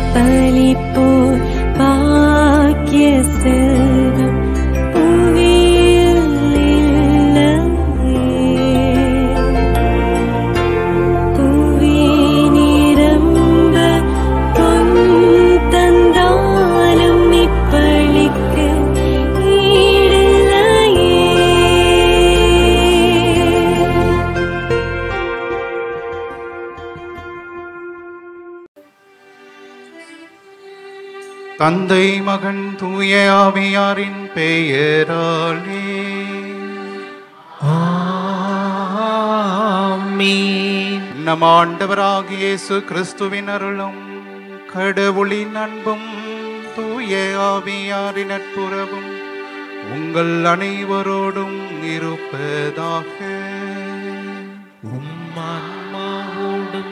பலிப்போர் பாக்கிய செல்வம் புவியில் இல்லையே. புவி நிரம்ப பொன் தந்தாலும் இப்பளிக்கு ஈடில்லையே. தந்தை மகன் தூய ஆவியாரின் பெயராலே ஆமென். நம் ஆண்டவராகிய இயேசு கிறிஸ்துவின் அருளும் கடவுளின் அன்பும் தூய ஆவியாரின் நட்புறவும் உங்கள் அனைவரோடும் இருப்பதாக. உம் ஆன்மாவோடும்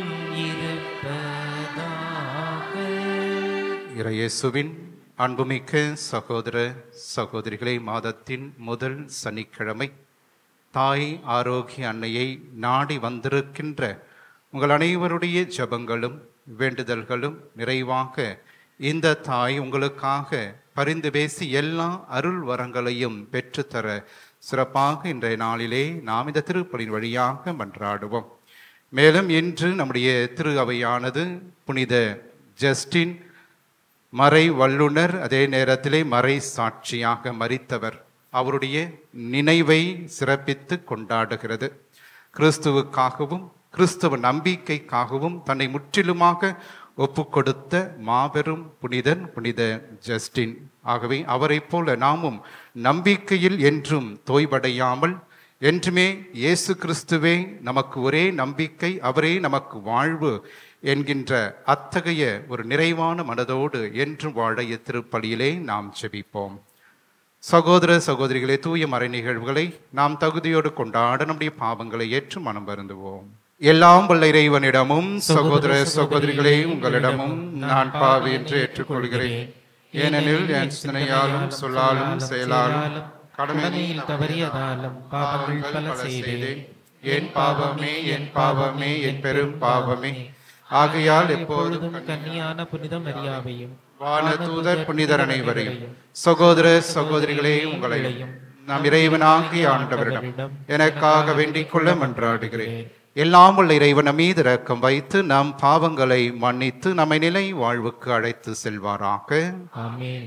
இருப்பதாக. இயேசுவின் அன்புமிக்க சகோதர சகோதரிகளை, மாதத்தின் முதல் சனிக்கிழமை தாய் ஆரோக்கிய அன்னையை நாடி வந்திருக்கின்ற உங்கள் அனைவருடைய ஜெபங்களும் வேண்டுதல்களும் நிறைவாக இந்த தாய் உங்களுக்காக பரிந்து பேசி எல்லா அருள் வரங்களையும் பெற்றுத்தர சிறப்பாக இன்றைய நாளிலே நாம் இந்த திருப்பலின் வழியாக மன்றாடுவோம். மேலும் இன்று நம்முடைய திரு அவையானது புனித ஜஸ்டின் மறை வல்லுனர், அதே நேரத்திலே மறை சாட்சியாக மரித்தவர், அவருடைய நினைவை சிறப்பித்து கொண்டாடுகிறது. கிறிஸ்துவுக்காகவும் கிறிஸ்துவ நம்பிக்கைக்காகவும் தன்னை முற்றிலுமாக ஒப்பு கொடுத்த மாபெரும் புனிதன் புனித ஜஸ்டின். ஆகவே அவரை போல நாமும் நம்பிக்கையில் என்றும் தோய்வடையாமல் என்றுமே இயேசு கிறிஸ்துவே நமக்கு ஒரே நம்பிக்கை, அவரே நமக்கு வாழ்வு என்கின்ற அத்தகைய ஒரு நிறைவான மனதோடு என்றும் வாழ திருப்பலியிலே நாம் ஜெபிப்போம். சகோதர சகோதரிகளே, தூய மறை நிகழ்வுகளை நாம் தகுதியோடு கொண்டாட நம்முடைய பாவங்களை ஏற்று மனம் வருந்துவோம். எல்லாம் வல்ல இறைவனிடமும் சகோதர சகோதரிகளே உங்களிடமும் நான் பாவி என்று ஏற்றுக்கொள்கிறேன். ஏனெனில் என் சிந்தனையாலும் சொல்லாலும் செயலாலும் கடமையில் தவறியதாலும் பாவங்கள் பல செய்தேன். என் பாவமே என் பாவமே என் பெரும் பாவமே. ஆகையால் எப்பொழுதும் கன்னியான புனித மரியாவையும் வானதூதர் புனிதர் அனைவரையும் சகோதர சகோதரிகளே உங்களையும் நாம் இறைவனாகிய ஆண்டவரிடம் எனக்காக வேண்டிக் கொள்ள மன்றாடுகிறேன். எல்லாம் உள்ள இறைவன் மீது இரக்கம் வைத்து நம் பாவங்களை மன்னித்து நம்மை நிலை வாழ்வுக்கு அழைத்து செல்வாராக. ஆமென்.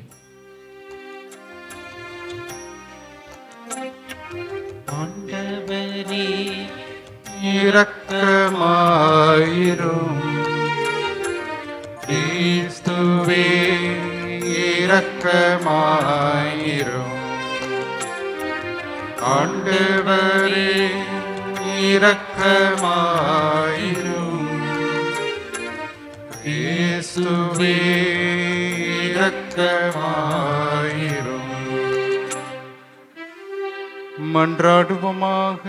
ஆண்டவரே இரக்கமாயிரும். கிறிஸ்துவே இரக்கமாயிரும். ஆண்டவரே இரக்கமாயிரும். கிறிஸ்துவே இரக்கமாயிரும். மன்றாடுவோமாக.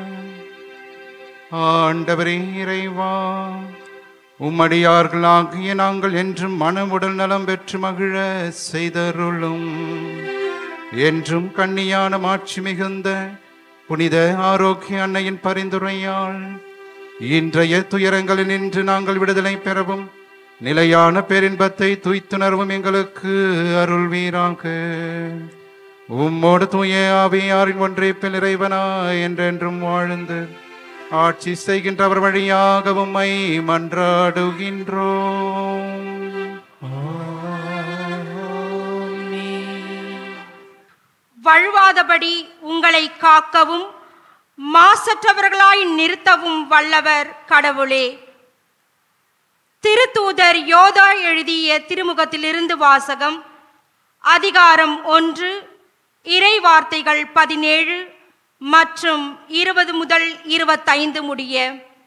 ஆண்டவரே இறைவா, உம்மடியார்களாகிய நாங்கள் என்றும் மனமுடல் நலம் பெற்று மகிழ செய்தருளும். என்றும் கன்னியான மாட்சி மிகுந்த புனித ஆரோக்கிய அன்னையின் பரிந்துரையால் இன்றைய துயரங்களில் நின்று நாங்கள் விடுதலை பெறவும் நிலையான பேரின்பத்தை துய்த்துணர்வும் எங்களுக்கு அருள்வீராக. உம்மோடு தூய ஆவியாரின் ஒன்றிப்பில் இறைவனாய் என்றென்றும் வாழ்ந்து ஆட்சி செய்கின்றவர் வழியாக உம்மை மன்றாடுகின்றோம். வழுவாதபடி உங்களை காக்கவும் மாசற்றவர்களாய் நிறுத்தவும் வல்லவர் கடவுளே. திருத்தூதர் யோதா எழுதிய திருமுகத்திலிருந்து வாசகம். அதிகாரம் 1, இறை வார்த்தைகள் 17 மற்றும் 20 முதல் 25 முடிய.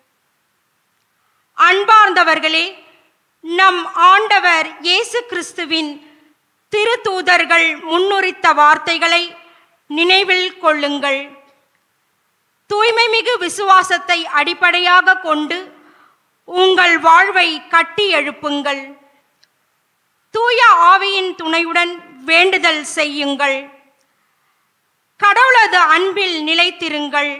அன்பார்ந்தவர்களே, நம் ஆண்டவர் இயேசு கிறிஸ்துவின் திருத்தூதர்கள் முன்னுரைத்த வார்த்தைகளை நினைவில் கொள்ளுங்கள். தூய்மை மிகு விசுவாசத்தை அடிப்படையாக கொண்டு உங்கள் வாழ்வை கட்டி எழுப்புங்கள். தூய ஆவியின் துணையுடன் வேண்டுதல் செய்யுங்கள். கடவுளது அன்பில் நிலைத்திருங்கள்.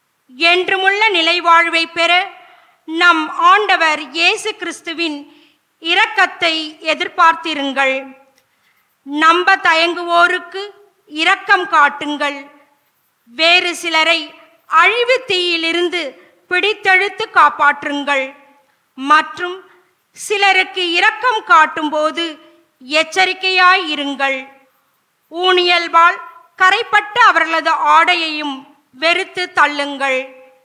என்றுமுள்ள நிலைவாழ்வை பெற நம் ஆண்டவர் இயேசு கிறிஸ்துவின் இரக்கத்தை எதிர்பார்த்திருங்கள். நம்ப தயங்குவோருக்கு இரக்கம் காட்டுங்கள். வேறு சிலரை அழிவு தீயிலிருந்து பிடித்தெழுத்து காப்பாற்றுங்கள். மற்றும் சிலருக்கு இரக்கம் காட்டும்போது எச்சரிக்கையாயிருங்கள். ஊனியல்பால் கரைப்பட்ட அவர்களது ஆடையையும் வெறுத்து தள்ளுங்கள்.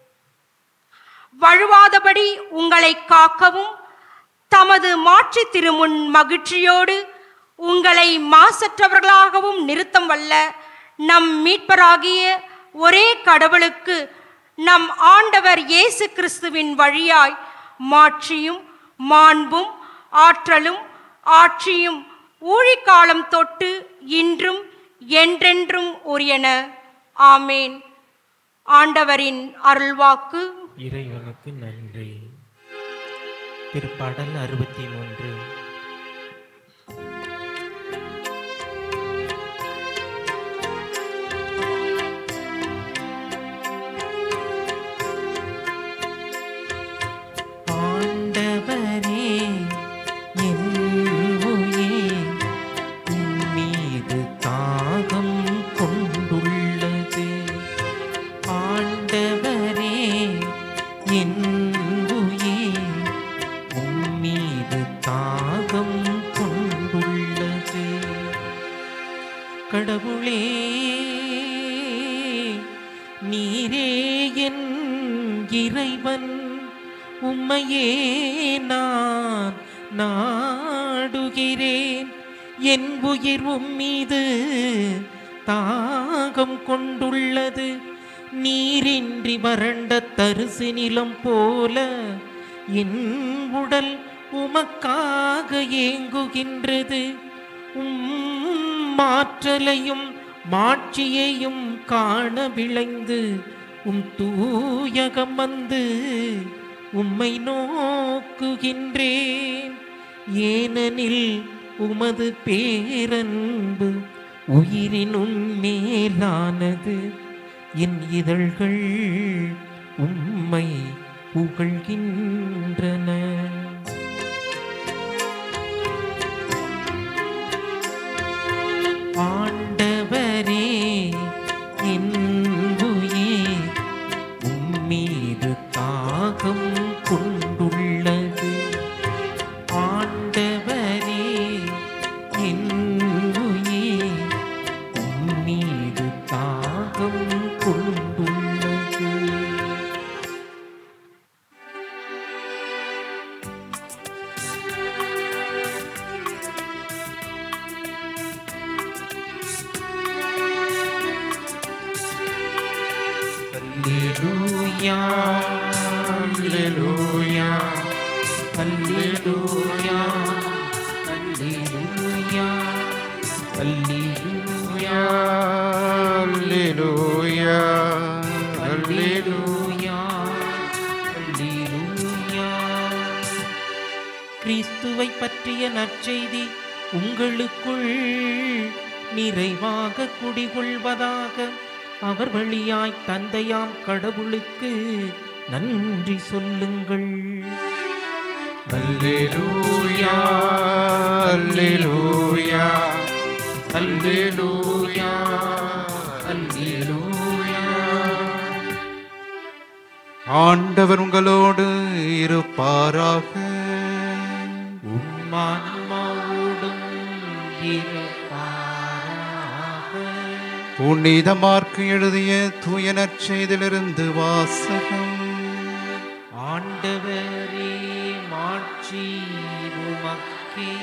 வழுவாதபடி உங்களை காக்கவும் தமது மாட்சி திருமுன் மகிழ்ச்சியோடு உங்களை மாசற்றவர்களாகவும் நிறுத்தம் வல்ல நம் மீட்பராகிய ஒரே கடவுளுக்கு நம் ஆண்டவர் இயேசு கிறிஸ்துவின் வழியாய் மாட்சியும் மாண்பும் ஆற்றலும் ஆட்சியும் ஊழிக்காலம் தொட்டு இன்றும் என்றென்றும் உரியன. ஆமேன். ஆண்டவரின் அருள்வாக்கு. இறைவனுக்கு நன்றி. திருப்பாடல் 63. கடவுளே, நீரே என் இறைவன், உம்மையே நான் நாடுகிறேன். என் உயிர் உம்மீது தாகம் கொண்டுள்ளது. நீரின்றி வறண்ட தரிசு நிலம் போல என் உடல் உமக்காக ஏங்குகின்றது. மாற்றலையும் மாட்சியையும் காண விளைந்து தூயகம் வந்து உம்மை நோக்குகின்றேன். ஏனெனில் உமது பேரன்பு உயிரினும் மேலானது. என் இதழ்கள் உம்மை புகழ்கின்றன. ஆண்டவரே, என் உயிர் உம்மீது தாகம் கொண்டுள்ளது. ஆண்டவரே, என் உயிர் உம்மீது தாகம் கொண்டுள்ளது. Alleluia, Alleluia, Alleluia, Alleluia, Alleluia, Alleluia, Alleluia, Alleluia. கிறிஸ்துவை பற்றிய நற்செய்தி உங்களுக்குள் நிறைவாக குடிகொள்வதாக. அவர் வழியாய் தந்தையாம் கடவுளுக்கு நன்றி சொல்லுங்கள். அல்லேலூயா, அல்லேலூயா, அல்லேலூயா, அல்லேலூயா. ஆண்டவர் உங்களோடு இருப்பாராக. உம்மான்மாவோடும் இருப்பாராக. புனித மார்க்கு எழுதிய தூய நற்செய்தியிலிருந்து வாசகம். ஆண்டவரே, மாட்சி உமக்கே.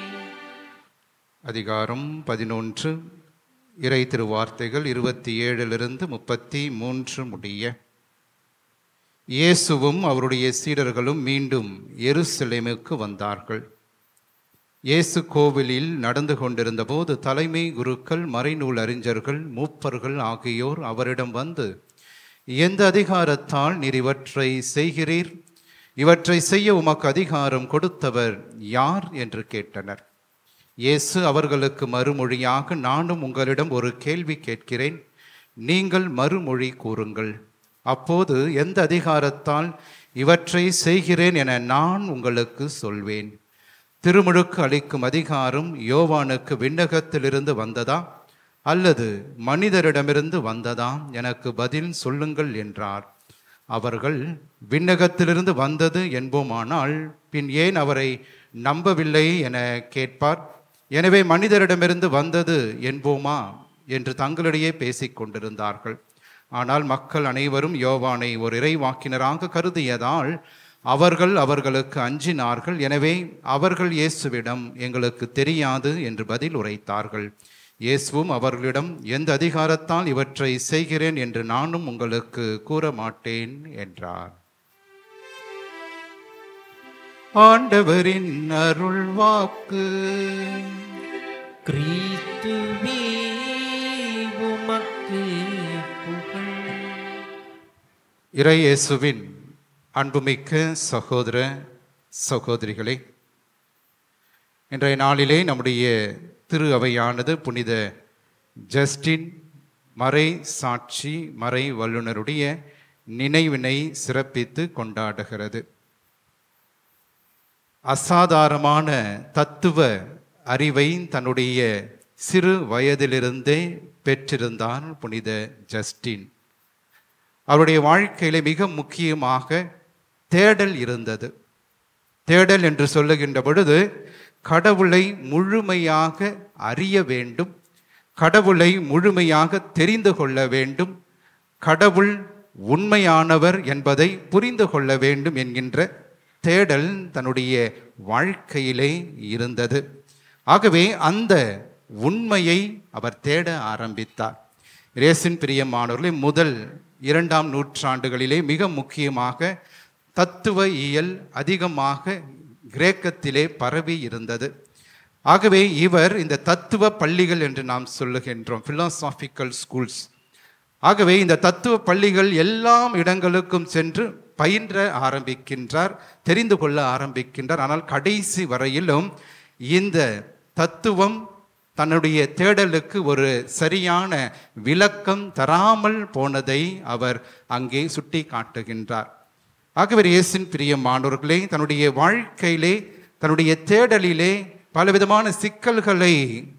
அதிகாரம் 11, இறை திருவார்த்தைகள் 27 33 முடிய. இயேசுவும் அவருடைய சீடர்களும் மீண்டும் எருசலேமுக்கு வந்தார்கள். இயேசு கோவிலில் நடந்து கொண்டிருந்த போது தலைமை குருக்கள், மறைநூல் அறிஞர்கள், மூப்பர்கள் ஆகியோர் அவரிடம் வந்து, எந்த அதிகாரத்தால் நீர் இவற்றை செய்கிறீர்? இவற்றை செய்ய உமக்கு அதிகாரம் கொடுத்தவர் யார் என்று கேட்டனர். இயேசு அவர்களுக்கு மறுமொழியாக, நானும் உங்களிடம் ஒரு கேள்வி கேட்கிறேன், நீங்கள் மறுமொழி கூறுங்கள். அப்போது எந்த அதிகாரத்தால் இவற்றை செய்கிறேன் என நான் உங்களுக்கு சொல்வேன். திருமுழுக்கு அளிக்கும் அதிகாரம் யோவானுக்கு விண்ணகத்திலிருந்து வந்ததா அல்லது மனிதரிடமிருந்து வந்ததா? எனக்கு பதில் சொல்லுங்கள் என்றார். அவர்கள், விண்ணகத்திலிருந்து வந்தது என்போமானால் பின் ஏன் அவரை நம்பவில்லை என கேட்பார். எனவே மனிதரிடமிருந்து வந்தது என்போமா என்று தங்களிடையே பேசிக் கொண்டிருந்தார்கள். ஆனால் மக்கள் அனைவரும் யோவானை ஒரு இறைவாக்கினராக கருதியதால் அவர்களுக்கு அஞ்சினார்கள். எனவே அவர்கள் இயேசுவிடம், எங்களுக்கு தெரியாது என்று பதில் உரைத்தார்கள். இயேசுவும் அவர்களிடம், எந்த அதிகாரத்தால் இவற்றை செய்கிறேன் என்று நானும் உங்களுக்கு கூற மாட்டேன் என்றார். ஆண்டவரின் அருள் வாக்கு. கிறிஸ்துவே உமக்கு புகழ். இறை இயேசுவின் அன்புமிக்க சகோதர சகோதரிகளே, இன்றைய நாளிலே நம்முடைய திரு அவையானது புனித ஜஸ்டின் மறை சாட்சி மறை வல்லுனருடைய நினைவினை சிறப்பித்து கொண்டாடுகிறது. அசாதாரணமான தத்துவ அறிவை தன்னுடைய சிறு வயதிலிருந்தே பெற்றிருந்தார் புனித ஜஸ்டின். அவருடைய வாழ்க்கையில மிக முக்கியமாக தேடல் இருந்தது. தேடல் என்று சொல்லுகின்ற பொழுது கடவுளை முழுமையாக அறிய வேண்டும், கடவுளை முழுமையாக தெரிந்து கொள்ள வேண்டும், கடவுள் உண்மையானவர் என்பதை புரிந்து கொள்ள வேண்டும் என்கின்ற தேடல் தன்னுடைய வாழ்க்கையிலே இருந்தது. ஆகவே அந்த உண்மையை அவர் தேட ஆரம்பித்தார். இயேசுவின் பிரியமானவர்களே, முதல் 2ஆம் நூற்றாண்டுகளிலே மிக முக்கியமாக தத்துவ இயல் அதிகமாக கிரேக்கத்திலே பரவி இருந்தது. ஆகவே இவர் இந்த தத்துவ பள்ளிகள் என்று நாம் சொல்லுகின்றோம், பிலாசாபிக்கல் ஸ்கூல்ஸ். ஆகவே இந்த தத்துவ பள்ளிகள் எல்லா இடங்களுக்கும் சென்று பயின்ற ஆரம்பிக்கின்றார், தெரிந்து கொள்ள ஆரம்பிக்கின்றார். ஆனால் கடைசி வரையிலும் இந்த தத்துவம் தன்னுடைய தேடலுக்கு ஒரு சரியான விளக்கம் தராமல் போனதை அவர் அங்கே சுட்டி காட்டுகின்றார். ஆகவே இயேசுவின் பிரியமானவர்களே, தன்னுடைய வாழ்க்கையிலே தன்னுடைய தேடலிலே பலவிதமான சிக்கல்களை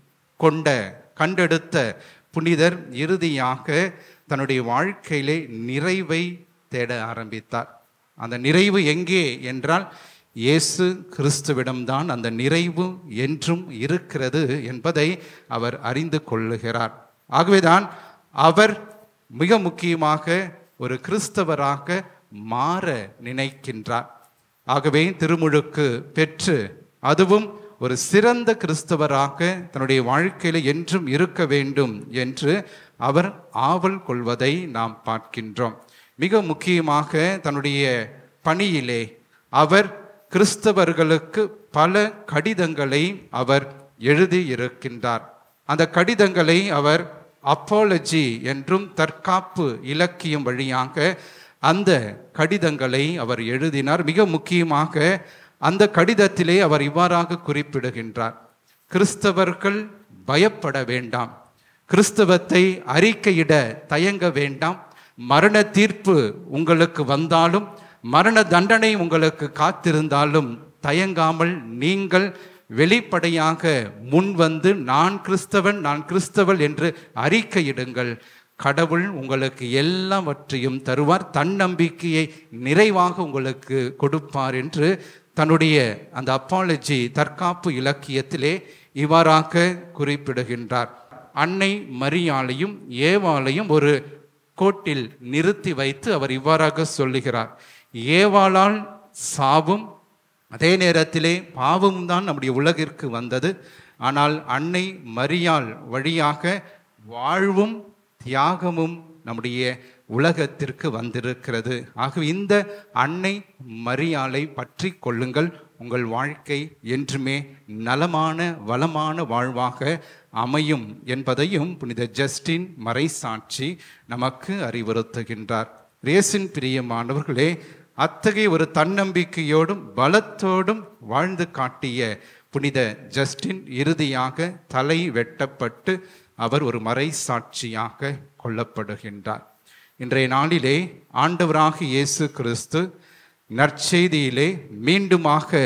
கண்டெடுத்த புனிதர் இறுதியாக தன்னுடைய வாழ்க்கையிலே நிறைவை தேட ஆரம்பித்தார். அந்த நிறைவு எங்கே என்றால் இயேசு கிறிஸ்துவிடம்தான் அந்த நிறைவு என்றும் இருக்கிறது என்பதை அவர் அறிந்து கொள்ளுகிறார். ஆகவேதான் அவர் மிக முக்கியமாக ஒரு கிறிஸ்தவராக மாற நினைக்கின்றார். ஆகவே திருமுழுக்கு பெற்று அதுவும் ஒரு சிறந்த கிறிஸ்தவராக தன்னுடைய வாழ்க்கையில என்றும் இருக்க வேண்டும் என்று அவர் ஆவல் கொள்வதை நாம் பார்க்கின்றோம். மிக முக்கியமாக தன்னுடைய பணியிலே அவர் கிறிஸ்தவர்களுக்கு பல கடிதங்களை அவர் எழுதி இருக்கின்றார். அந்த கடிதங்களை அவர் அப்பாலஜி என்றும் தற்காப்பு இலக்கியம் வழியாக அந்த கடிதங்களை அவர் எழுதினார். மிக முக்கியமாக அந்த கடிதத்திலே அவர் இவ்வாறாக குறிப்பிடுகின்றார்: கிறிஸ்தவர்கள் பயப்பட வேண்டாம், கிறிஸ்தவத்தை அறிக்கையிட தயங்க வேண்டாம். மரண தீர்ப்பு உங்களுக்கு வந்தாலும், மரண தண்டனை உங்களுக்கு காத்திருந்தாலும் தயங்காமல் நீங்கள் வெளிப்படையாக முன்வந்து நான் கிறிஸ்தவன், நான் கிறிஸ்தவள் என்று அறிக்கையிடுங்கள். கடவுள் உங்களுக்கு எல்லாவற்றையும் தருவார், தன்னம்பிக்கையை நிறைவாக உங்களுக்கு கொடுப்பார் என்று தன்னுடைய அந்த அப்பாலஜி தற்காப்பு இலக்கியத்திலே இவ்வாறாக குறிப்பிடுகின்றார். அன்னை மரியாளையும் ஏவாளையும் ஒரு கோட்டில் நிறுத்தி வைத்து அவர் இவ்வாறாக சொல்லுகிறார்: ஏவாளால் சாவும், அதே நேரத்திலே பாவமும் தான் நம்முடைய உலகிற்கு வந்தது. ஆனால் அன்னை மரியாள் வழியாக வாழ்வும் தியாகமும் நம்முடைய உலகத்திற்கு வந்திருக்கிறது. ஆகவே இந்த அன்னை மரியாளை பற்றி கொள்ளுங்கள். உங்கள் வாழ்க்கை என்றுமே நலமான வளமான வாழ்வாக அமையும் என்பதையும் புனித ஜஸ்டின் மறைசாட்சி நமக்கு அறிவுறுத்துகின்றார். இயேசுவின் பிரியமானவர்களே, அத்தகைய ஒரு தன்னம்பிக்கையோடும் பலத்தோடும் வாழ்ந்து காட்டிய புனித ஜஸ்டின் இறுதியாக தலை வெட்டப்பட்டு அவர் ஒரு மறைசாட்சியாக கொல்லப்படுகின்றார். இன்றைய நாளிலே ஆண்டவராக இயேசு கிறிஸ்து நற்செய்தியிலே மீண்டுமாக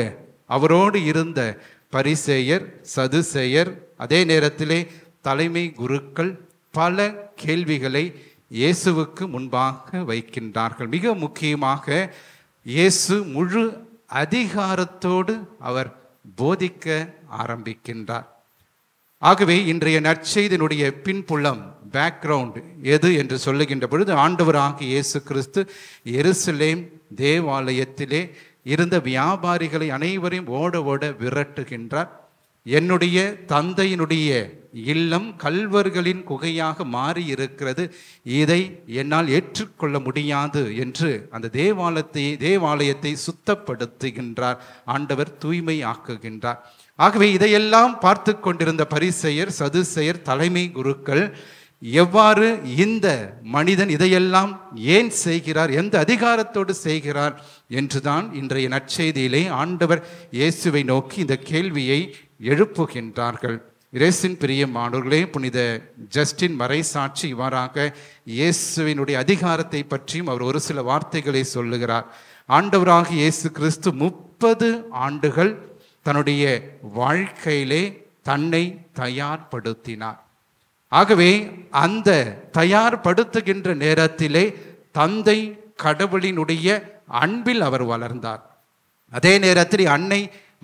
அவரோடு இருந்த பரிசேயர், சதுசேயர், அதே நேரத்திலே தலைமை குருக்கள் பல கேள்விகளை இயேசுவுக்கு முன்பாக வைக்கின்றார்கள். மிக முக்கியமாக இயேசு முழு அதிகாரத்தோடு அவர் போதிக்க ஆரம்பிக்கின்றார். ஆகவே இன்றைய நற்செய்தியினுடைய பின்புலம், பேக்ரவுண்ட் எது என்று சொல்லுகின்ற பொழுது, ஆண்டவராகிய இயேசு கிறிஸ்து எருசலேம் தேவாலயத்திலே இருந்த வியாபாரிகளை அனைவரையும் ஓட ஓட விரட்டுகின்றார். என்னுடைய தந்தையினுடைய இல்லம் கல்வர்களின் குகையாக மாறி இருக்கிறது, இதை என்னால் ஏற்றுக்கொள்ள முடியாது என்று அந்த தேவாலயத்தை சுத்தப்படுத்துகின்றார். ஆண்டவர் தூய்மை ஆக்குகின்றார். ஆகவே இதையெல்லாம் பார்த்து கொண்டிருந்த பரிசேயர், சதுசேயர், தலைமை குருக்கள் எவ்வாறு இந்த மனிதன் இதையெல்லாம் ஏன் செய்கிறார், எந்த அதிகாரத்தோடு செய்கிறார் என்றுதான் இன்றைய நற்செய்தியிலே ஆண்டவர் இயேசுவை நோக்கி இந்த கேள்வியை எழுப்புகின்றார்கள். இயேசுவின் பிரியமானவர்களே, புனித ஜஸ்டின் மறைசாட்சி இவ்வாறாக இயேசுவினுடைய அதிகாரத்தை பற்றியும் அவர் ஒரு சில வார்த்தைகளை சொல்லுகிறார். ஆண்டவராக இயேசு கிறிஸ்து 30 ஆண்டுகள் தன்னுடைய வாழ்க்கையிலே தன்னை தயார்படுத்தினார். ஆகவே அந்த தயார்படுத்துகின்ற நேரத்திலே தந்தை கடவுளினுடைய அன்பில் அவர் வளர்ந்தார். அதே நேரத்தில் அன்னை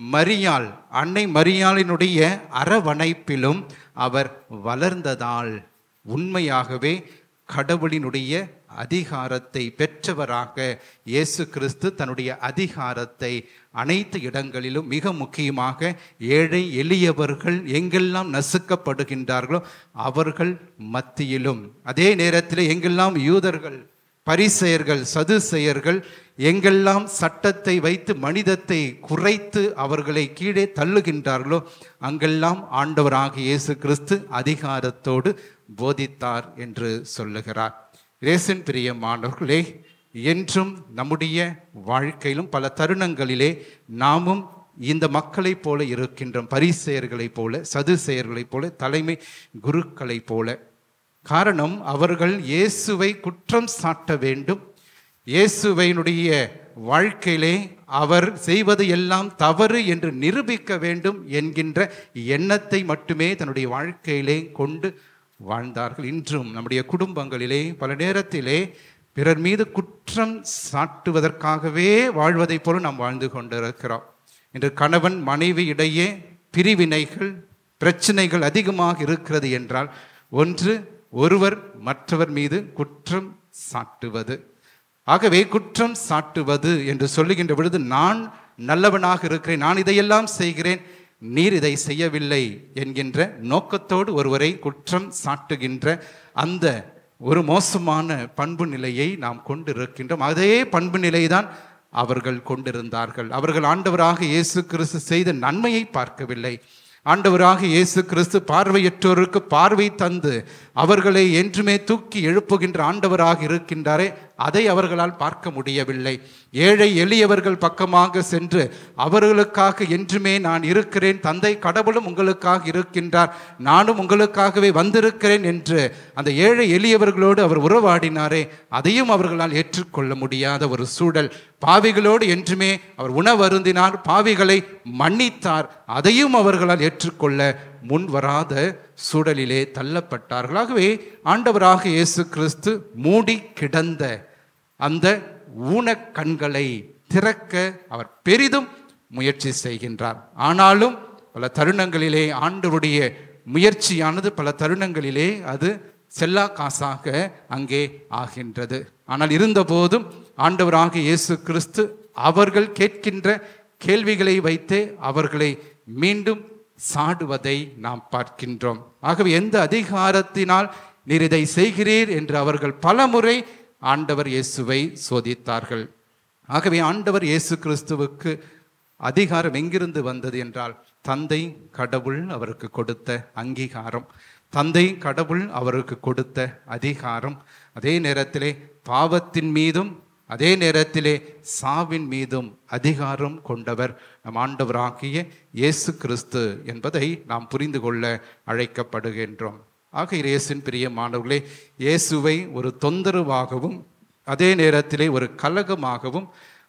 மரியாளினுடைய அரவணைப்பிலும் அவர் வளர்ந்ததால் உண்மையாகவே கடவுளினுடைய அதிகாரத்தை பெற்றவராக இயேசு கிறிஸ்து தன்னுடைய அதிகாரத்தை அனைத்து இடங்களிலும், மிக முக்கியமாக ஏழை எளியவர்கள் எங்கெல்லாம் நசுக்கப்படுகின்றார்களோ அவர்கள் மத்தியிலும், அதே நேரத்தில் எங்கெல்லாம் யூதர்கள், பரிசேயர்கள், சதுசேயர்கள் எங்கெல்லாம் சட்டத்தை வைத்து மனிதத்தை குறைத்து அவர்களை கீழே தள்ளுகின்றார்களோ அங்கெல்லாம் ஆண்டவராக இயேசு கிறிஸ்து அதிகாரத்தோடு போதித்தார் என்று சொல்லுகிறார். இயேசுவின் பிரியமானவர்களே, என்றும் நம்முடைய வாழ்க்கையிலும் பல தருணங்களிலே நாமும் இந்த மக்களைப் போல இருக்கின்றோம். பரிசேயர்களைப் போல, சதுசேயர்களைப் போல, தலைமை குருக்களைப் போல. காரணம், அவர்கள் இயேசுவை குற்றம் சாட்ட வேண்டும், இயேசுவையினுடைய வாழ்க்கையிலே அவர் செய்வது எல்லாம் தவறு என்று நிரூபிக்க வேண்டும் என்கின்ற எண்ணத்தை மட்டுமே தன்னுடைய வாழ்க்கையிலே கொண்டு வாழ்ந்தார்கள். இன்றும் நம்முடைய குடும்பங்களிலே பல நேரத்திலே பிறர் மீது குற்றம் சாட்டுவதற்காகவே வாழ்வதைப் போல நாம் வாழ்ந்து கொண்டிருக்கிறோம். இன்று கணவன் மனைவி இடையே பிரிவினைகள், பிரச்சனைகள் அதிகமாக இருக்கிறது என்றால், ஒன்று ஒருவர் மற்றவர் மீது குற்றம் சாட்டுவது. ஆகவே குற்றம் சாட்டுவது என்று சொல்லுகின்ற பொழுது, நான் நல்லவனாக இருக்கிறேன், நான் இதையெல்லாம் செய்கிறேன், நீர் இதை செய்யவில்லை என்கின்ற நோக்கத்தோடு ஒருவரை குற்றம் சாட்டுகின்ற அந்த ஒரு மோசமான பண்பு நிலையை நாம் கொண்டிருக்கின்றோம். அதே பண்பு நிலைதான் அவர்கள் கொண்டிருந்தார்கள். அவர்கள் ஆண்டவராக இயேசு கிறிஸ்து செய்த நன்மையை பார்க்கவில்லை. ஆண்டவராக இயேசு கிறிஸ்து பார்வையற்றோருக்கு பார்வை தந்து அவர்களை என்றுமே தூக்கி எழுப்புகின்ற ஆண்டவராக இருக்கின்றாரே, அதை அவர்களால் பார்க்க முடியவில்லை. ஏழை எளியவர்கள் பக்கமாக சென்று அவர்களுக்காக என்றுமே நான் இருக்கிறேன், தந்தை கடவுளும் உங்களுக்காக இருக்கின்றார், நானும் உங்களுக்காகவே வந்திருக்கிறேன் என்று அந்த ஏழை எளியவர்களோடு அவர் உறவாடினாரே, அதையும் அவர்களால் ஏற்றுக்கொள்ள முடியாத ஒரு சூழல். பாவிகளோடு என்றுமே அவர் உணவருந்தினார், பாவிகளை மன்னித்தார், அதையும் அவர்களால் ஏற்றுக்கொள்ள முன் வராத சூழலிலே தள்ளப்பட்டார்கள். ஆகவே ஆண்டவராக இயேசு கிறிஸ்து மூடி கிடந்த அந்த ஊனக்கண்களை திறக்க அவர் பெரிதும் முயற்சி செய்கின்றார். ஆனாலும் பல தருணங்களிலே ஆண்டவருடைய முயற்சியானது பல தருணங்களிலே அது செல்லா காசாக அங்கே ஆகின்றது. ஆனால் இருந்தபோதும் ஆண்டவராக இயேசு கிறிஸ்து அவர்கள் கேட்கின்ற கேள்விகளை வைத்தே அவர்களை மீண்டும் சாடுவதை நாம் பார்க்கின்றோம். ஆகவே எந்த அதிகாரத்தினால் நீர் இதை செய்கிறீர் என்று அவர்கள் பலமுறை ஆண்டவர் இயேசுவை சோதித்தார்கள். ஆகவே ஆண்டவர் இயேசு கிறிஸ்துவுக்கு அதிகாரம் எங்கிருந்து வந்தது என்றால், தந்தை கடவுள் அவருக்கு கொடுத்த அங்கீகாரம், தந்தை கடவுள் அவருக்கு கொடுத்த அதிகாரம். அதே நேரத்திலே பாவத்தின் மீதும் அதே நேரத்திலே சாவின் மீதும் அதிகாரம் கொண்டவர் நம் ஆண்டவராகிய இயேசு கிறிஸ்து என்பதை நாம் புரிந்து கொள்ள அழைக்கப்படுகின்றோம். ஆக இயேசுவின் பிரியமானவர்களே, இயேசுவை ஒரு தொந்தரவாகவும் அதே நேரத்திலே ஒரு கலகமாகவும்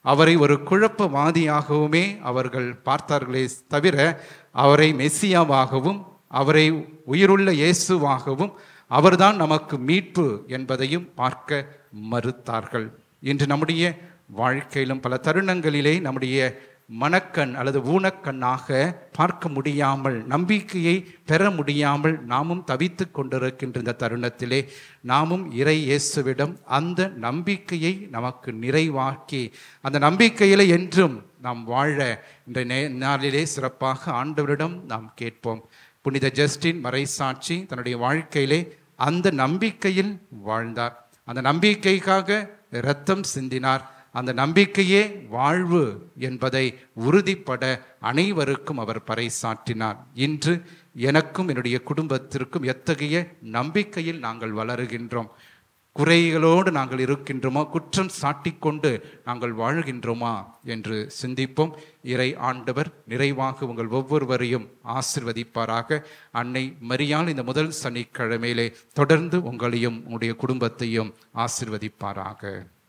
அவரை ஒரு குழப்பவாதியாகவுமே அவர்கள் பார்த்தார்களே தவிர அவரை மெசியாவாகவும் அவரை உயிருள்ள இயேசுவாகவும் அவர்தான் நமக்கு மீட்பு என்பதையும் பார்க்க மறுத்தார்கள். இன்று நம்முடைய வாழ்க்கையிலும் பல தருணங்களிலே நம்முடைய மனக்கண் அல்லது ஊனக்கண்ணாக பார்க்க முடியாமல், நம்பிக்கையை பெற முடியாமல் நாமும் தவித்து கொண்டிருக்கின்ற இந்த தருணத்திலே நாமும் இறை இயேசுவிடம் அந்த நம்பிக்கையை நமக்கு நிறைவாக்கி அந்த நம்பிக்கையிலே என்றும் நாம் வாழ இந்த நாளிலே சிறப்பாக ஆண்டவரிடம் நாம் கேட்போம். புனித ஜஸ்டின் மறைசாட்சி தன்னுடைய வாழ்க்கையிலே அந்த நம்பிக்கையில் வாழ்ந்தார். அந்த நம்பிக்கைக்காக இரத்தம் சிந்தினார். அந்த நம்பிக்கையே வாழ்வு என்பதை உறுதிப்பட அனைவருக்கும் அவர் பறைசாற்றினார். இன்று எனக்கும் என்னுடைய குடும்பத்திற்கும் எத்தகைய நம்பிக்கையில் நாங்கள் வளருகின்றோம்? குறைகளோடு நாங்கள் இருக்கின்றோமா? குற்றம் சாட்டிக்கொண்டு நாங்கள் வாழ்கின்றோமா என்று சிந்திப்போம். இறை ஆண்டவர் நிறைவாக உங்கள் ஒவ்வொருவரையும் ஆசிர்வதிப்பாராக. அன்னை மரியாள் இந்த முதல் சனிக்கிழமையிலே தொடர்ந்து உங்களையும் உங்களுடைய குடும்பத்தையும் ஆசிர்வதிப்பாராக.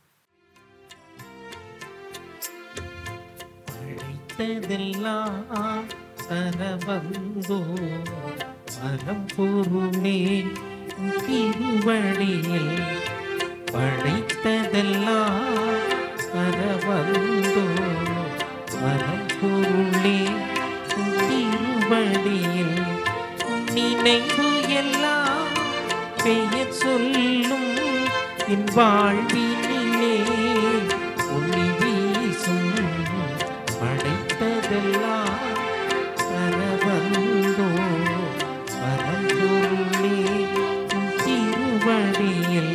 படைத்ததெல்லாம் தரவந்தோ மனம் பொருளே திருவடியில் படைத்ததெல்லாம் தரவந்தோ மனம் பொருளே திருவடியில் நினைவு எல்லாம் பெயர் சொல்லும் என் வாழ்வினிலே ஒளி வீசும் படைத்ததெல்லாம் தரவந்தோ பரம்பொருளே திருவடியில்.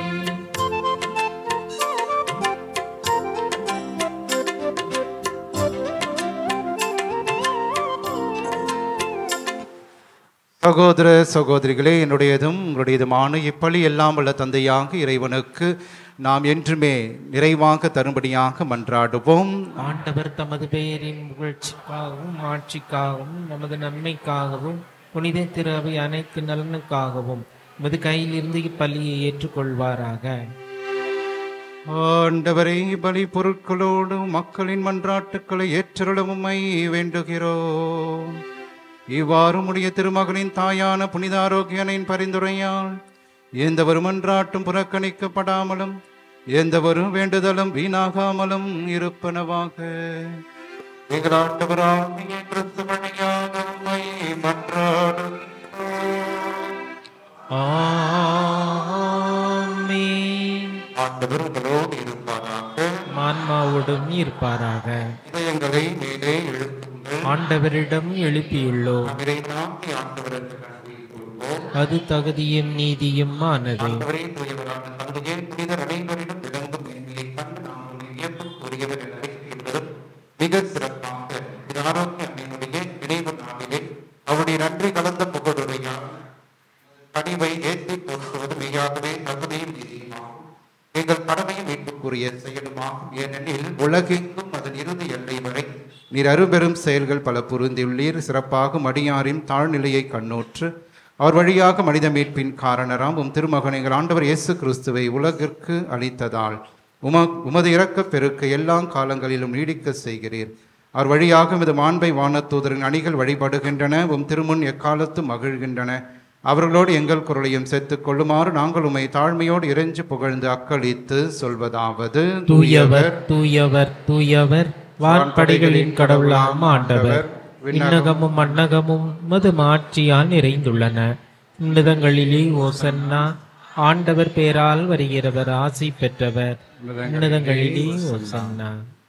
சகோதர சகோதரிகளே, என்னுடையதும் உங்களுடையதுமான இப்பழி எல்லாம் உள்ள தந்தையாக இறைவனுக்கு நாம் என்றுமே நிறைவாக தரும்படியாக மன்றாடுவோம். ஆண்டவர் தமது பெயரின் புகழ்ச்சிக்காகவும் ஆட்சிக்காகவும் நமது நன்மைக்காகவும் புனித திரு அவை அனைத்து நலனுக்காகவும் நமது கையிலிருந்து இப்பலியை ஏற்றுக்கொள்வாராக. ஆண்டவரை பலி பொருட்களோடு மக்களின் மன்றாட்டுக்களை ஏற்றருளவுமை வேண்டுகிறோம். இவ்வாறு உடைய திருமகனின் தாயான புனித ஆரோக்கியனின் பரிந்துரையால் எந்த ஒரு மன்றாட்டும் புறக்கணிக்கப்படாமலும் எந்த ஒரு வேண்டுதலும் வீணாகாமலும் இருப்பனவாக. எங்கள் ஆண்டவராகிய கிறிஸ்து வழியாக உம்மை மன்றாடுகிறோம். ஆமென். ஆண்டவர் உங்களோடு இருப்பாராக. ஆன்மாவோடும் இருப்பாராக. இதயங்களை மேலே எழுப்புங்கள். ஆண்டவரிடம் எழுப்பியுள்ளோம். அவரை நாட்டி ஆண்டவருக்கு நன்றி கூறுவோம். அது தகுதியும் நீதியும் ஆனது. ஆண்டவரே, தூயவரான தந்தையே, புனிதர் அனைவரிடம் விளங்கும் மேன்மையை கண்டு நாம் ஒரு வியப்புக்குரியவர் என அறிவிக்கின்றதும் மிக சிறப்பாக இது ஆரோக்கிய அன்னையினுடைய நினைவு நாளிலே அவருடைய நன்றி கலந்த புகழுரையால் பணிவை ஏற்றி போற்றுவது மெய்யாகவே தகுதியும் நீதியுமாகும். எங்கள் கடமையும் மீட்புக்குரிய செயலுமாகும். ஏனெனில் உலகெங்கும் அதன் இறுதி எல்லை வரை நீர் அருபெரும் செயல்கள் பல புரிந்துள்ளீர். சிறப்பாக மடியாரின் தாழ்நிலையை கண்ணோற்று அவர் வழியாக மனித மீட்பின் காரணராம் உம் திருமகன் எங்கள் ஆண்டவர் இயேசு கிறிஸ்துவை உலகிற்கு அளித்ததால் உமது இரக்கப் பெருக்கு எல்லா காலங்களிலும் நீடிக்க செய்கிறீர். அவர் வழியாக இது மாண்பை வானத்தூதரின் அணிகள் வழிபடுகின்றன. உம் திருமுன் எக்காலத்து மகிழ்கின்றன. அவர்களோடு எங்கள் குரலையும் சேர்த்துக் கொள்ளுமாறு நாங்கள் உம்மை தாழ்மையோடு இறைஞ்சு புகழ்ந்து அக்களித்து சொல்வதாவது: தூயவர் தூயவர் தூயவர், வான்படைகளின் கடவுளாம் ஆண்டவர். விண்ணகமும் மண்ணகமும் உமது மாட்சியால் நிறைந்துள்ளன. உன்னதங்களிலே ஓசன்னா. ஆண்டவர் பெயரால் வருகிறவர் ஆசி பெற்றவர். உன்னதங்களிலே ஓசன்னா.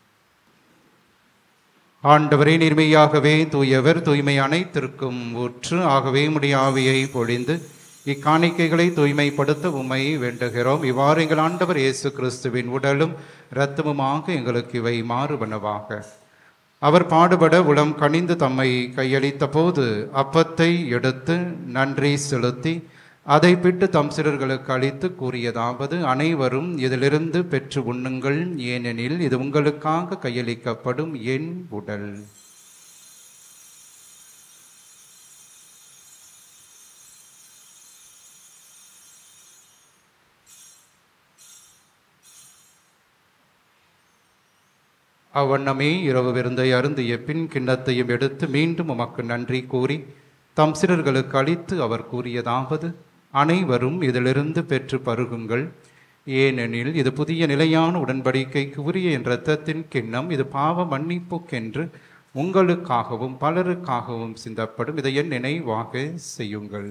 ஆண்டவரே, நீர்மையாகவே தூயவர், தூய்மை அனைத்திற்கும் ஊற்று. ஆகவே உம்முடைய ஆவியை பொழிந்து இக்காணிக்கைகளை தூய்மைப்படுத்த உம்மை வேண்டுகிறோம். இவ்வாறு எங்கள் ஆண்டவர் இயேசு கிறிஸ்துவின் உடலும் இரத்தமுமாக எங்களுக்கு இவை மாறுபனவாக. அவர் பாடுபட உளம் கனிந்து தம்மை கையளித்த போது அப்பத்தை எடுத்து நன்றி செலுத்தி அதை பிட்டு தம் சிலர்களுக்கு அளித்து கூறியதாவது: அனைவரும் இதிலிருந்து பெற்று உண்ணுங்கள், ஏனெனில் இது உங்களுக்காக கையளிக்கப்படும் என் உடல். அவ்வண்ணமே இரவு விருந்தை அருந்திய பின் கிண்ணத்தையும் எடுத்து மீண்டும் உமக்கு நன்றி கூறி தம் சிறர்களுக்கு அளித்து அவர் கூறியதாவது: அனைவரும் இதிலிருந்து பெற்று பருகுங்கள். ஏனெனில் இது புதிய நிலையான உடன்படிக்கைக்கு உரிய என் இரத்தத்தின் கிண்ணம். இது பாவ மன்னிப்புக்கென்று உங்களுக்காகவும் பலருக்காகவும் சிந்தப்படும். இதை என் நினைவாக செய்யுங்கள்.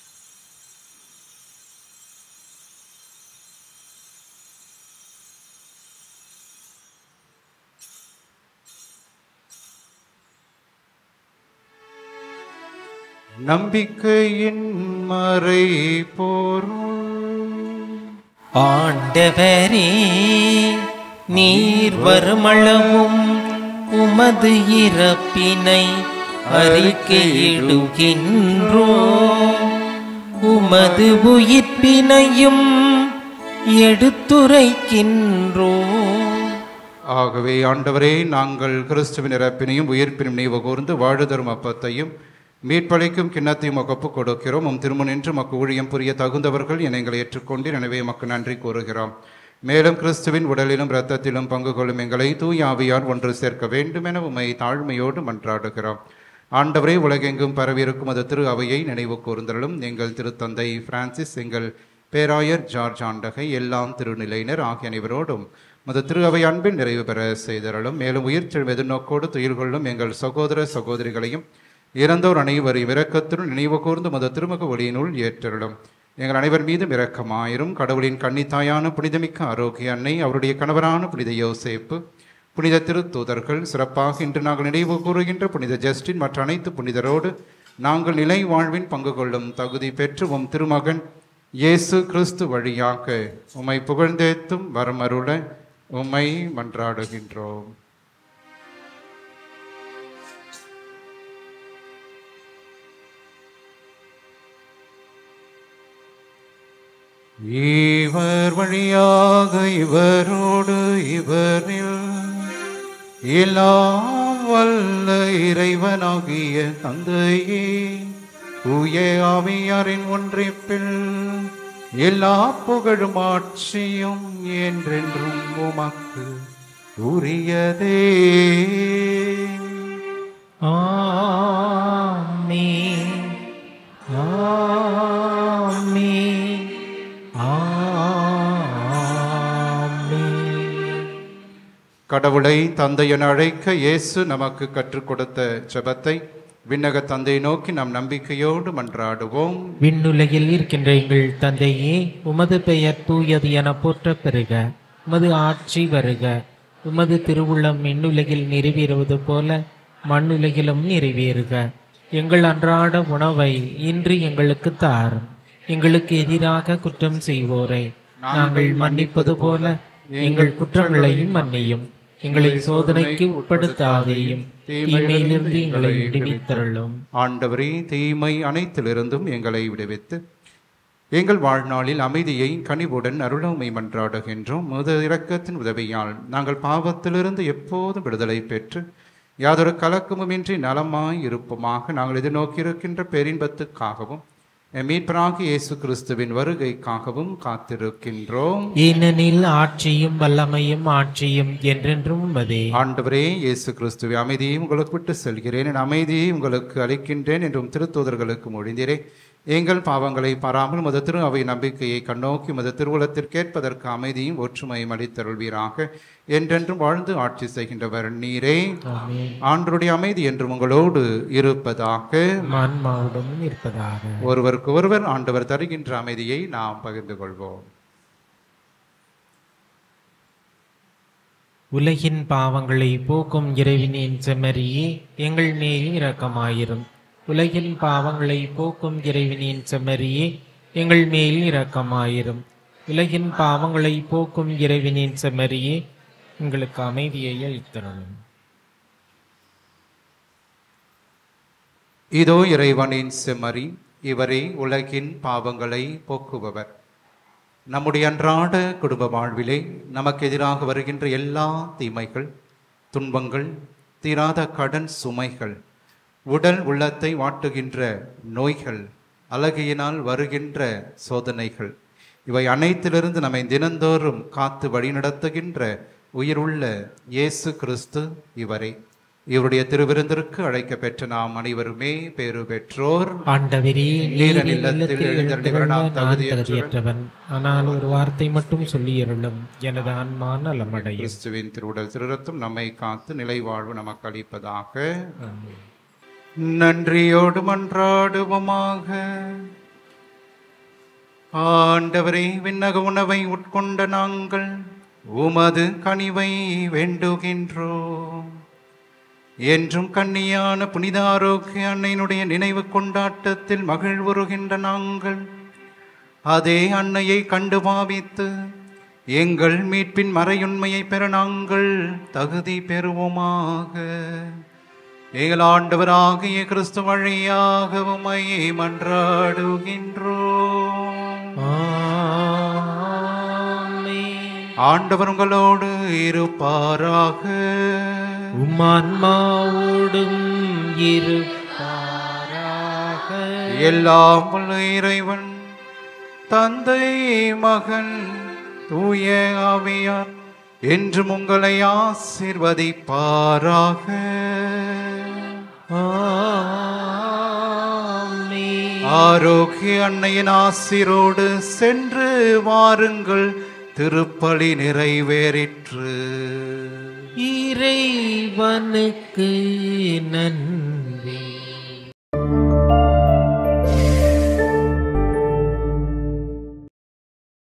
நம்பிக்கையின் மறை பொருள். ஆண்டவரே, நீர் வருமளவும் உமது இறப்பினை அறிக்கையிடுகின்றோம், உமது உயிர்ப்பினையும் எடுத்துரைக்கின்றோம். ஆகவே ஆண்டவரே, நாங்கள் கிறிஸ்துவின் இறப்பினையும் உயிர்ப்பினும் நினைவு கூர்ந்து வாழுதரும் அப்பத்தையும் மீட்பளிக்கும் கிண்ணத்தையும் ஒப்புக் கொடுக்கிறோம். திருமுனின்று மக்கு ஊழியம் புரிய தகுந்தவர்கள் என எங்களை ஏற்றுக்கொண்டு எனவே மக்கு நன்றி கூறுகிறோம். மேலும் கிறிஸ்துவின் உடலிலும் இரத்தத்திலும் பங்கு கொள்ளும் எங்களை தூய ஆவியார் ஒன்று சேர்க்க வேண்டும் என உம்மை தாழ்மையோடு மன்றாடுகிறோம். ஆண்டவரே, உலகெங்கும் பரவியிருக்கும் அது திரு அவையை நினைவு கூர்ந்தருளும். எங்கள் திருத்தந்தை பிரான்சிஸ், எங்கள் பேராயர் ஜார்ஜ் ஆண்டகை, எல்லாம் திருநிலையினர் ஆகிய அனைவரோடும் மது திரு அவை அன்பில் நிறைவு பெற செய்தருளும். மேலும் உயிர்ச்செழும் எதிர்நோக்கோடு துயில் கொள்ளும் எங்கள் சகோதர சகோதரிகளையும் இறந்தோர் அனைவரையும் இரக்கத்துடன் நினைவு கூர்ந்து மத திருமுக ஒளியினுள் ஏற்றருளும். எங்கள் அனைவர் மீதும் இரக்கமாயிரும். கடவுளின் கன்னித்தாயான புனிதமிக்க ஆரோக்கிய அன்னை, அவருடைய கணவரான புனித யோசேப்பு, புனித திருத்தூதர்கள், சிறப்பாக இன்று நாங்கள் நினைவு கூறுகின்ற புனித ஜஸ்டின் மற்ற அனைத்து புனிதரோடு நாங்கள் நிலை வாழ்வின் பங்கு கொள்ளும் தகுதி பெற்று உம் திருமகன் இயேசு கிறிஸ்து வழியாக உம்மை புகழ்ந்தேத்தும் வரமருள உம்மை மன்றாடுகின்றோம். இவர் வழியாக இவரோடு இவரில் எல்லாம் வல்ல இறைவனாகிய தந்தையே, தூய ஆவியாரின் ஒன்றிப்பில் எல்லா புகழும் ஆட்சியும் என்றென்றும் உமக்கு உரியதே. ஆமென், ஆமென், கடவுளை தந்தை என அழைக்க இயேசு நமக்கு கற்றுக் கொடுத்த ஜெபத்தை விண்ணக தந்தை நோக்கி நம் நம்பிக்கையோடு மன்றாடுவோம். விண்ணுலகில் இருக்கின்ற எங்கள் தந்தையே, உமது பெயர் தூயது என போற்ற பெறுக. உமது ஆட்சி வருக. உமது திருவுள்ளம் விண்ணுலகில் நிறைவேறுவது போல மண்ணுலகிலும் நிறைவேறுக. எங்கள் அன்றாட உணவை இன்று எங்களுக்கு தாரும். எங்களுக்கு எதிராக குற்றம் செய்வோரை நாங்கள் மன்னிப்பது போல எங்கள் குற்றங்களையும் மன்னியும். எங்களை சோதனைக்கு உட்படுத்தாதேயும், தீமையிலிருந்து எங்களை விடுவித்தருளும். ஆண்டவரே, தீமை அனைத்திலிருந்தும் எங்களை விடுவித்து எங்கள் வாழ்நாளில் அமைதியை கனிவுடன் அருளமை மன்றாடுகின்றோம். முத இரக்கத்தின் உதவியால் நாங்கள் பாவத்திலிருந்து எப்போதும் விடுதலை பெற்று யாதொரு கலக்கமுமின்றி நலமாய் இருப்போமாக. நாங்கள் எதிர்நோக்கியிருக்கின்ற பேரின்பத்துக்காகவும் மீட்பராகிய இயேசு கிறிஸ்துவின் வருகைக்காகவும் காத்திருக்கின்றோம். ஏனெனில் ஆட்சியும் வல்லமையும் ஆட்சியும் என்றென்றும் உமதே. ஆண்டவரே இயேசு கிறிஸ்துவை, அமைதியை உங்களுக்கு விட்டு செல்கிறேன், என் அமைதியை உங்களுக்கு அளிக்கின்றேன் என்றும் திருத்தூதர்களுக்கு மொழிந்தீரே. எங்கள் பாவங்களை பாராமல் மத திரு அவை நம்பிக்கையை கண்ணோக்கி மத திருவுலத்திற்கேற்பதற்கு அமைதியும் ஒற்றுமையும் அளித்தருள்வீராக. என்றென்றும் வாழ்ந்து ஆட்சி செய்கின்றவர் நீரே. ஆண்டருடைய அமைதி என்றும் உங்களோடு இருப்பதாக. ஒருவருக்கு ஒருவர் ஆண்டவர் தருகின்ற அமைதியை நாம் பகிர்ந்து கொள்வோம். உலகின் பாவங்களை போக்கும் இறைவனின் செம்மறியே, எங்கள் மேல் இரக்கமாயிரும். உலகின் பாவங்களை போக்கும் இறைவனின் செம்மறியே, எங்கள் மேல் இரக்கமாயிரும். உலகின் பாவங்களை போக்கும் இறைவனின் செம்மறியே, எங்களுக்கு அமைதியை அளித்தருளும். இதோ இறைவனின் செம்மறி, இவரே உலகின் பாவங்களை போக்குபவர். நம்முடைய அன்றாட குடும்ப வாழ்விலே நமக்கு எதிராக வருகின்ற எல்லா தீமைகள், துன்பங்கள், தீராத கடன் சுமைகள், உடல் உள்ளத்தை வாட்டுகின்ற நோய்கள், அழகியினால் வருகின்ற சோதனைகள், இவை அனைத்திலிருந்து நம்மை தினந்தோறும் காத்து வழிநடத்துகின்ற உயிருள்ள இயேசு கிறிஸ்து இவரே. இவருடைய திருவிருந்திற்கு அழைக்க பெற்ற நாம் அனைவருமே பேறு பெற்றோர். ஆண்டவரே, நீர் என் நீர் இல்லத்தில் எழுந்தருளிவர நான் தகுதியற்றவன், ஆனால் ஒரு வார்த்தை மட்டும் சொல்லியருளும், எனது ஆன்மா நலமடையும். கிறிஸ்துவின் திருவுடல் திருரத்தம் நம்மை காத்து நிலை வாழ்வு நமக்கு அளிப்பதாக. நன்றியோடு மன்றாடுவோமாக. ஆண்டவரே, விண்ணக உணவை உட்கொண்ட நாங்கள் உமது கனிவை வேண்டுகின்றோம். என்றும் கன்னியான புனித ஆரோக்கிய அன்னையினுடைய நினைவு கொண்டாட்டத்தில் மகிழ்வுறுகின்ற நாங்கள் அதே அன்னையை கண்டு பாவித்து எங்கள் மீட்பின் மறையுண்மையை பெற நாங்கள் தகுதி பெறுவோமாக. எங்கள் ஆண்டவராகிய கிறிஸ்து வழியாக உம்மை மன்றாடுகின்றோம். ஆண்டவர் உங்களோடு இருப்பாராக. உம்மான்மாவோடும் இருப்பாராக. எல்லாம் வல்ல இறைவன் தந்தை, மகன், தூய ஆவியார் என்றும் உங்களை ஆசீர்வதிப்பாராக. ஆரோக்கிய அன்னையின் ஆசிரோடு சென்று வாருங்கள். திருப்பலி நிறைவேறிற்று. இறைவனுக்கு நன்றி.